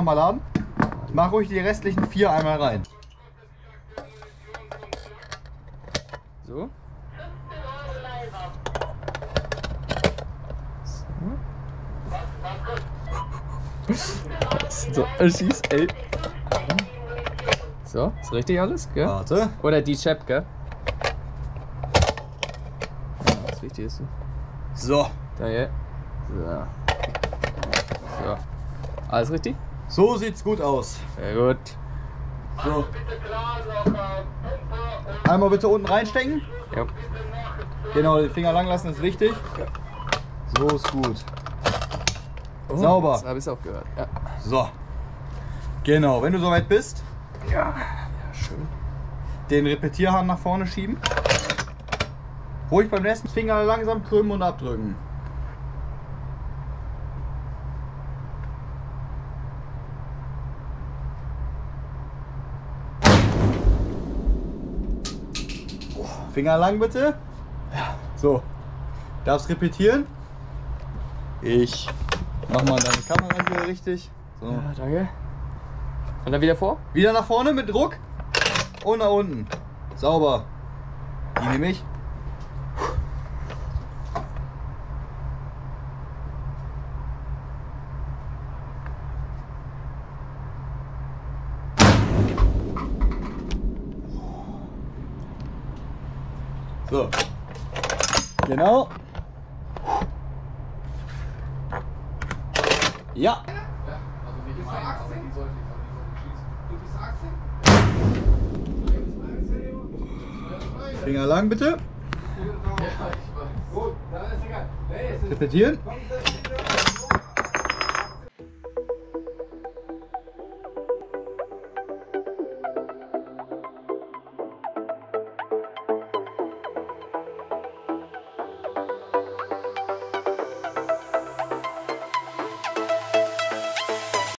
nochmal laden. Mach ruhig die restlichen 4 einmal rein. So. So, schieß, ey. So, ist richtig alles, gell? Warte. Oder die Chap, gell? Ja, das wichtig ist. So. Da, ja. So. So. Alles richtig? So sieht's gut aus. Sehr gut. So. Einmal bitte unten reinstecken. Ja. Genau, den Finger lang lassen ist wichtig. So ist gut. Oh, Sauber. Das habe ich auch gehört. Ja. So. Genau, wenn du soweit bist, Ja, schön. den Repetierhahn nach vorne schieben. Ruhig beim nächsten Finger langsam krümmen und abdrücken. Finger lang bitte. Ja. So. Darfst repetieren. Ich mach mal deine Kamera hier richtig. So. Ja, danke. Und dann wieder vor? Wieder nach vorne mit Druck und nach unten. Sauber. Die nehme ich. So. Genau. Ja. Finger lang bitte. Repetieren.